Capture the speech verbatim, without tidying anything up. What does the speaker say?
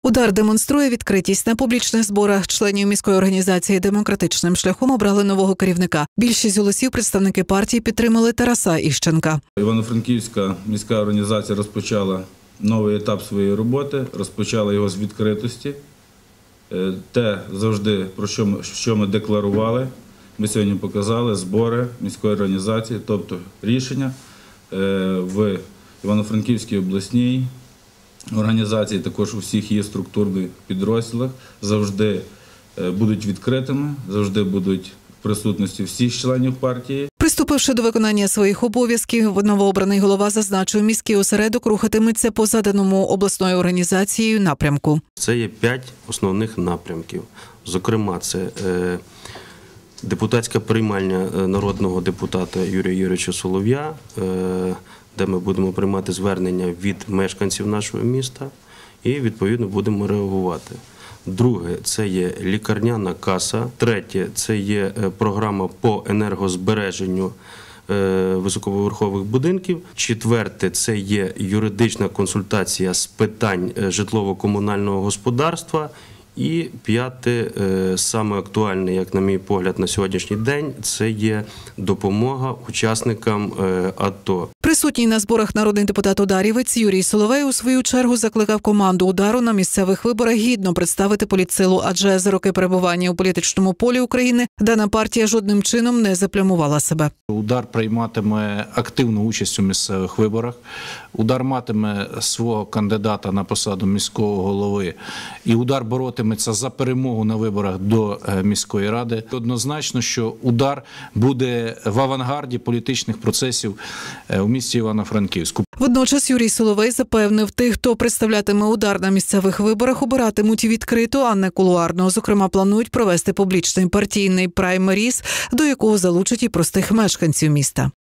Удар демонструє відкритість. На публічних зборах членів міської організації «Демократичним шляхом» обрали нового керівника. Більшість голосів представники партії підтримали Тараса Іщенка. Івано-Франківська міська організація розпочала новий етап своєї роботи, розпочала його з відкритості. Те завжди, про що ми, що ми декларували, ми сьогодні показали збори міської організації, тобто рішення в Івано-Франківській обласній організації, також у всіх її структурних підрозділах, завжди будуть відкритими, завжди будуть в присутності всіх членів партії. Приступивши до виконання своїх обов'язків, новообраний голова зазначив, міський осередок рухатиметься по заданому обласною організацією напрямку. Це є п'ять основних напрямків. Зокрема, це е, депутатська приймальня народного депутата Юрія Юрійовича Солов'я, е, де ми будемо приймати звернення від мешканців нашого міста і, відповідно, будемо реагувати. Друге – це є лікарняна каса. Третє – це є програма по енергозбереженню високоверхових будинків. Четверте – це є юридична консультація з питань житлово-комунального господарства. І п'яте, саме актуальне, як на мій погляд, на сьогоднішній день, це є допомога учасникам АТО. Присутній на зборах народний депутат ударівець Юрій Соловей у свою чергу закликав команду удару на місцевих виборах гідно представити політсилу, адже за роки перебування у політичному полі України дана партія жодним чином не заплямувала себе. Удар прийматиме активну участь у місцевих виборах. Удар матиме свого кандидата на посаду міського голови. І удар боротиметься за перемогу на виборах до міської ради. Однозначно, що удар буде в авангарді політичних процесів у місті Івано-Франківську. Водночас Юрій Соловей запевнив, тих, хто представлятиме удар на місцевих виборах, обиратимуть відкрито, а не кулуарно. Зокрема, планують провести публічний партійний праймеріз, до якого залучать і простих мешканців міста.